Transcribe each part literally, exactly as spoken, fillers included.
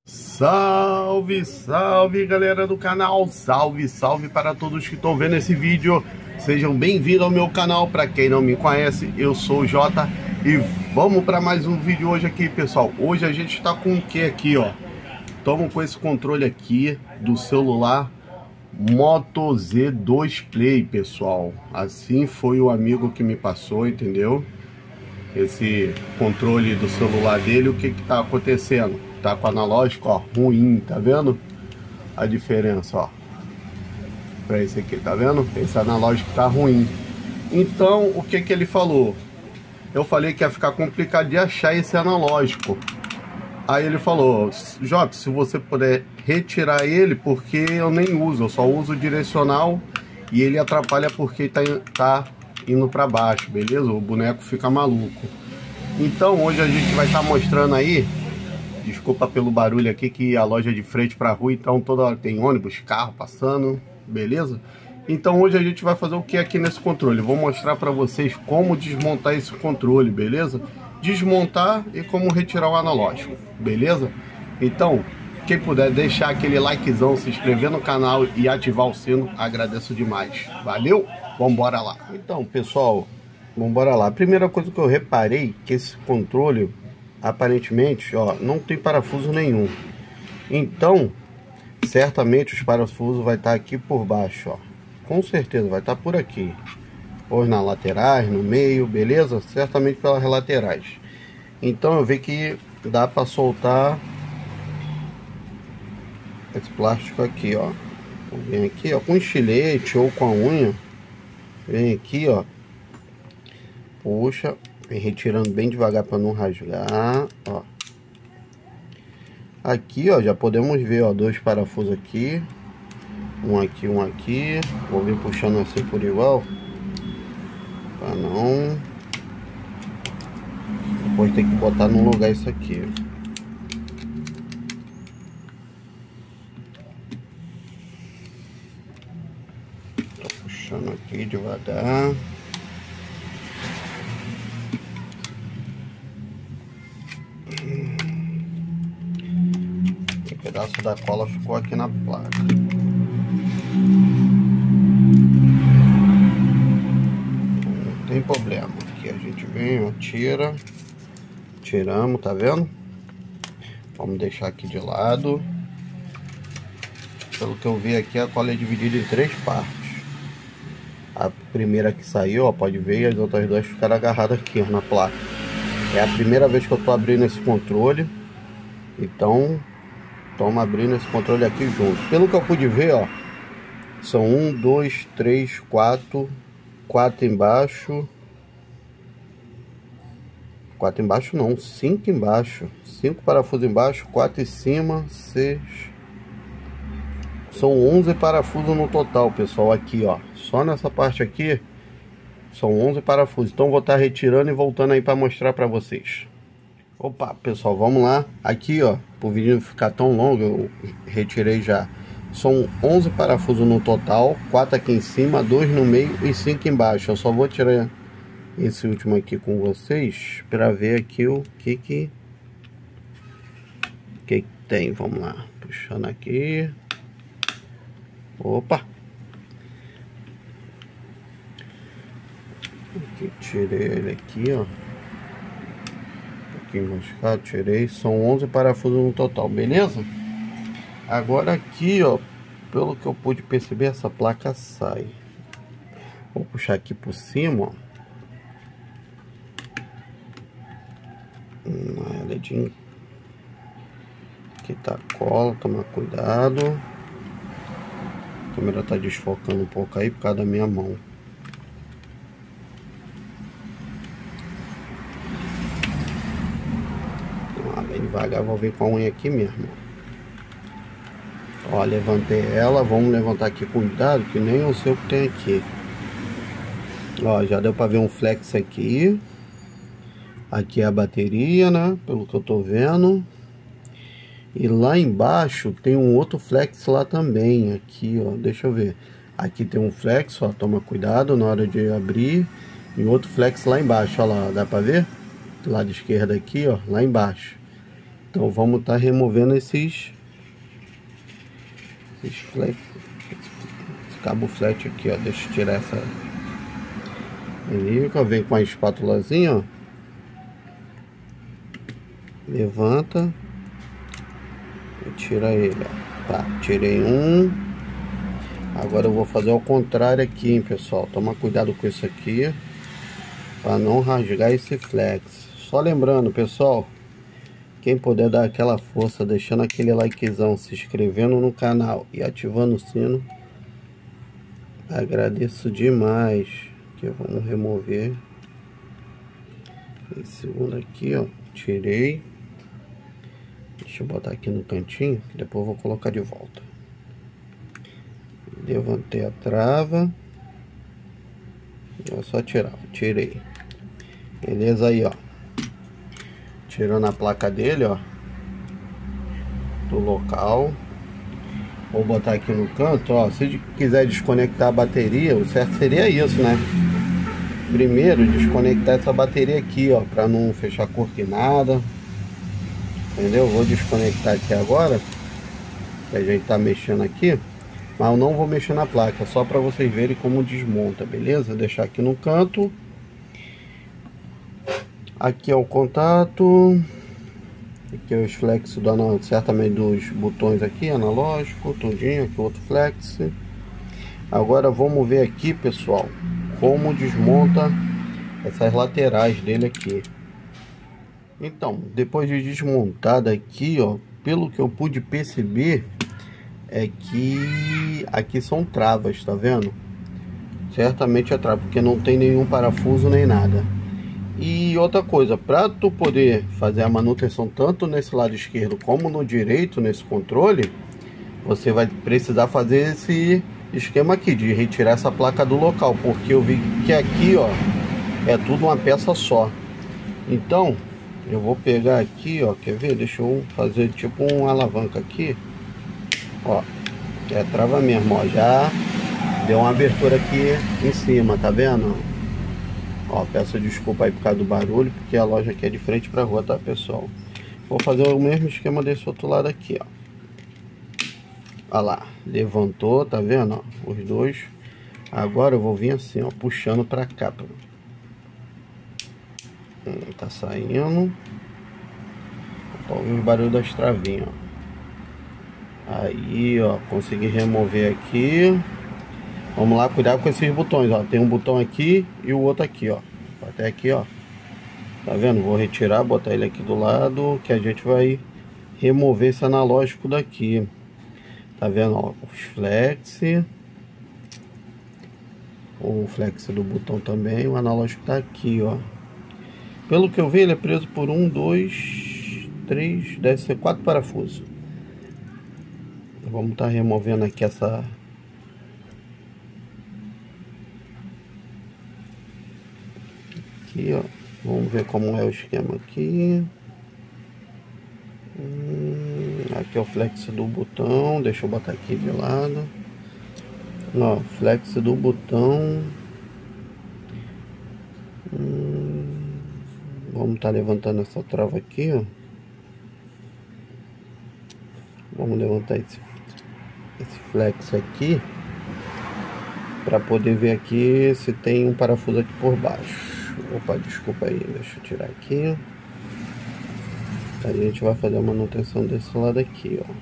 Salve, salve galera do canal, salve, salve para todos que estão vendo esse vídeo. Sejam bem-vindos ao meu canal. Para quem não me conhece, eu sou o Jota e vamos para mais um vídeo hoje aqui, pessoal. Hoje a gente está com o que aqui, ó? Estamos com esse controle aqui do celular Moto Z dois Play, pessoal. Assim foi o amigo que me passou, entendeu? Esse controle do celular dele, o que que tá acontecendo? Tá com o analógico, ó, ruim, tá vendo? A diferença, ó. Pra esse aqui, tá vendo? Esse analógico tá ruim. Então, o que que ele falou? Eu falei que ia ficar complicado de achar esse analógico. Aí ele falou: Jota, se você puder retirar ele, porque eu nem uso, eu só uso o direcional e ele atrapalha porque tá, tá indo pra baixo, beleza? O boneco fica maluco. Então, hoje a gente vai estar tá mostrando aí. Desculpa pelo barulho aqui, que a loja é de frente para a rua, então toda hora tem ônibus, carro passando, beleza? Então hoje a gente vai fazer o que aqui nesse controle? Vou mostrar para vocês como desmontar esse controle, beleza? Desmontar e como retirar o analógico, beleza? Então, quem puder deixar aquele likezão, se inscrever no canal e ativar o sino, agradeço demais. Valeu? Vambora lá. Então, pessoal, vambora lá. A primeira coisa que eu reparei, que esse controle, aparentemente, ó, não tem parafuso nenhum. Então, certamente os parafusos vai estar aqui por baixo, ó. Com certeza vai estar por aqui. Ou nas laterais, no meio, beleza? Certamente pelas laterais. Então eu vi que dá para soltar esse plástico aqui, ó. Vem aqui, ó, com estilete ou com a unha. Vem aqui, ó. Puxa. Vem retirando bem devagar para não rasgar, ó. Aqui, ó, já podemos ver, ó, dois parafusos aqui. Um aqui, um aqui. Vou vir puxando assim por igual. Pra não... Depois tem que botar no lugar isso aqui. Tô puxando aqui devagar. O pedaço da cola ficou aqui na placa. Não tem problema. Aqui a gente vem, ó, tira. Tiramos, tá vendo? Vamos deixar aqui de lado. Pelo que eu vi aqui, a cola é dividida em três partes. A primeira que saiu, ó, pode ver, e as outras duas ficaram agarradas aqui, ó, na placa. É a primeira vez que eu tô abrindo esse controle. Então... Estamos abrindo esse controle aqui junto. Pelo que eu pude ver, ó, são um, dois, três, quatro, quatro embaixo. Quatro embaixo não, cinco embaixo. Cinco parafusos embaixo, quatro em cima, seis. São onze parafusos no total, pessoal, aqui, ó. Só nessa parte aqui são onze parafusos. Então vou estar retirando e voltando aí para mostrar para vocês. Opa, pessoal, vamos lá. Aqui, ó, pro vídeo não ficar tão longo, eu retirei já. São onze parafusos no total, quatro aqui em cima, dois no meio e cinco embaixo. Eu só vou tirar esse último aqui com vocês para ver aqui o que que que tem. Vamos lá, puxando aqui. Opa. Aqui, tirei ele aqui, ó. Machucado, tirei. São onze parafusos no total, beleza? Agora aqui, ó, pelo que eu pude perceber, essa placa sai. Vou puxar aqui por cima, ó. Hum, dedinho. Aqui tá a cola, toma cuidado. A câmera tá desfocando um pouco aí por causa da minha mão. Devagar, vou vir com a unha aqui mesmo. Ó, levantei ela. Vamos levantar aqui com cuidado, que nem eu sei o que tem aqui. Ó, já deu para ver um flex aqui. Aqui é a bateria, né? Pelo que eu tô vendo. E lá embaixo tem um outro flex lá também. Aqui, ó, deixa eu ver. Aqui tem um flex, ó, toma cuidado na hora de abrir. E outro flex lá embaixo, ó lá, dá para ver? Do lado esquerdo aqui, ó, lá embaixo. Então vamos estar tá removendo esses, esses flex, esse cabo flat aqui, ó. Deixa eu tirar essa ele vem com a espátulazinha, ó. Levanta e tira ele, ó. Tá, tirei um. Agora eu vou fazer ao contrário aqui, hein, pessoal. Toma cuidado com isso aqui para não rasgar esse flex. Só lembrando, pessoal, quem puder dar aquela força, deixando aquele likezão, se inscrevendo no canal e ativando o sino, agradeço demais. Aqui vamos remover esse segundo aqui, ó. Tirei. Deixa eu botar aqui no cantinho, que depois eu vou colocar de volta. Levantei a trava. É só tirar. Tirei. Beleza aí, ó. Tirando a placa dele, ó, do local. Vou botar aqui no canto, ó. Se quiser desconectar a bateria, o certo seria isso, né? Primeiro, desconectar essa bateria aqui, ó, para não fechar corque nada. Entendeu? Vou desconectar aqui agora, que a gente tá mexendo aqui, mas eu não vou mexer na placa, só para vocês verem como desmonta, beleza? Vou deixar aqui no canto. Aqui é o contato. Aqui é os flex do, certamente dos botões aqui, analógico, tudinho, aqui outro flex. Agora vamos ver aqui, pessoal, como desmonta essas laterais dele aqui. Então, depois de desmontada aqui, ó, pelo que eu pude perceber, é que aqui são travas, tá vendo? Certamente é trava, porque não tem nenhum parafuso nem nada. E outra coisa, para tu poder fazer a manutenção tanto nesse lado esquerdo como no direito, nesse controle, você vai precisar fazer esse esquema aqui, de retirar essa placa do local, porque eu vi que aqui, ó, é tudo uma peça só. Então, eu vou pegar aqui, ó, quer ver? Deixa eu fazer tipo uma alavanca aqui, ó, é trava mesmo, ó, já deu uma abertura aqui em cima, tá vendo? Ó, peço desculpa aí por causa do barulho, porque a loja aqui é de frente pra rua, tá, pessoal? Vou fazer o mesmo esquema desse outro lado aqui, ó. Olha lá, levantou, tá vendo, ó, os dois. Agora eu vou vir assim, ó, puxando pra cá, pra... Hum, tá saindo. Tá ouvindo o barulho das travinhas, ó. Aí, ó, consegui remover aqui. Vamos lá, cuidado com esses botões, ó. Tem um botão aqui e o outro aqui, ó. Até aqui, ó. Tá vendo? Vou retirar, botar ele aqui do lado, que a gente vai remover esse analógico daqui. Tá vendo, ó, os flex. O flex do botão também. O analógico tá aqui, ó. Pelo que eu vi, ele é preso por um, dois, três, deve ser quatro parafusos. Vamos estar removendo aqui essa... Aqui, ó. Vamos ver como é o esquema aqui. Hum, aqui é o flex do botão. Deixa eu botar aqui de lado. Ó, flex do botão. Hum, vamos estar levantando essa trava aqui, ó. Vamos levantar esse, esse flex aqui, para poder ver aqui se tem um parafuso aqui por baixo. Opa, desculpa aí, deixa eu tirar aqui. Aí a gente vai fazer a manutenção desse lado aqui, ó.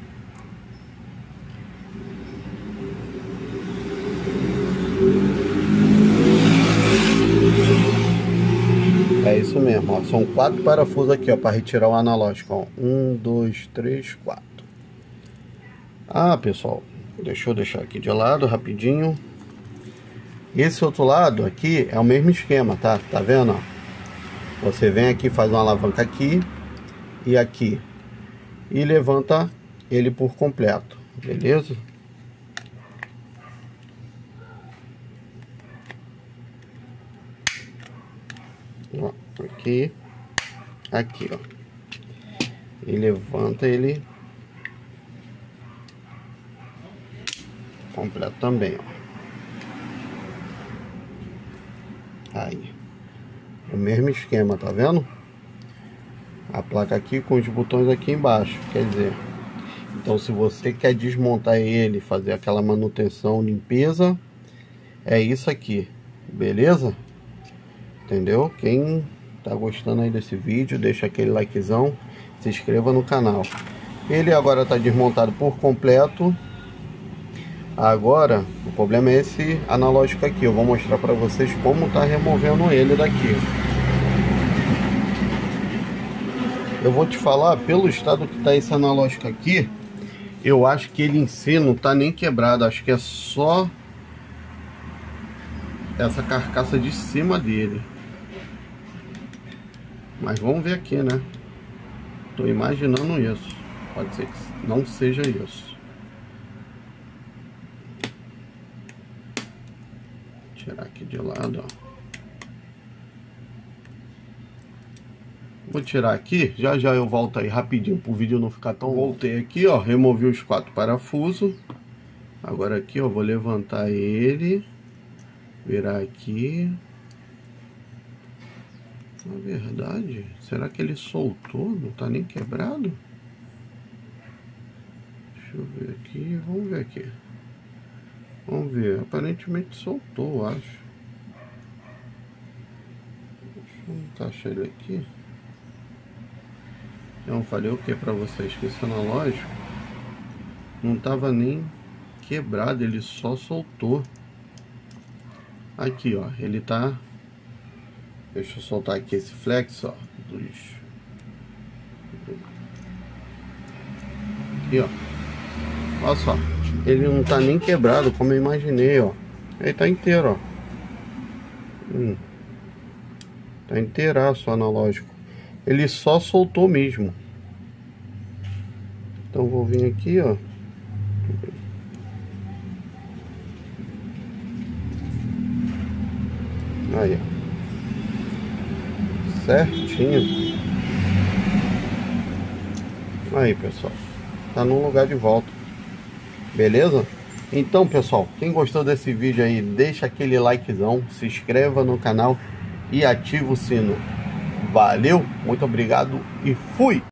É isso mesmo, ó. São quatro parafusos aqui, ó, para retirar o analógico, ó. Um, dois, três, quatro. Ah, pessoal, deixa eu deixar aqui de lado rapidinho. Esse outro lado aqui é o mesmo esquema, tá? Tá vendo, ó? Você vem aqui, faz uma alavanca aqui e aqui e levanta ele por completo, beleza? Ó, aqui, aqui, ó. E levanta ele completo também, ó. Aí, o mesmo esquema, tá vendo? A placa aqui com os botões aqui embaixo, quer dizer. Então se você quer desmontar ele, fazer aquela manutenção, limpeza, é isso aqui, beleza? Entendeu? Quem tá gostando aí desse vídeo, deixa aquele likezão, se inscreva no canal. Ele agora tá desmontado por completo. Agora, o problema é esse analógico aqui. Eu vou mostrar para vocês como tá removendo ele daqui. Eu vou te falar, pelo estado que tá esse analógico aqui, eu acho que ele em si não tá nem quebrado. Acho que é só essa carcaça de cima dele. Mas vamos ver aqui, né? Tô imaginando isso. Pode ser que não seja isso. Tirar aqui de lado, ó. Vou tirar aqui, já já eu volto aí rapidinho pro vídeo não ficar tão... Voltei aqui, ó, removi os quatro parafusos. Agora aqui, ó, vou levantar ele, virar aqui. Na verdade, será que ele soltou? Não tá nem quebrado? Deixa eu ver aqui, vamos ver aqui. Vamos ver, aparentemente soltou, eu acho. Deixa eu encaixar ele aqui. Eu falei o que pra vocês? Que esse analógico não tava nem quebrado, ele só soltou. Aqui, ó, ele tá... Deixa eu soltar aqui esse flex, ó. Dos... Aqui, ó. Olha só. Ele não tá nem quebrado, como eu imaginei, ó. Ele tá inteiro, ó. Hum. Tá inteiraço o analógico. Ele só soltou mesmo. Então vou vir aqui, ó. Aí, ó. Certinho. Aí, pessoal. Tá no lugar de volta. Beleza? Então, pessoal, quem gostou desse vídeo aí, deixa aquele likezão, se inscreva no canal e ativa o sino. Valeu, muito obrigado e fui!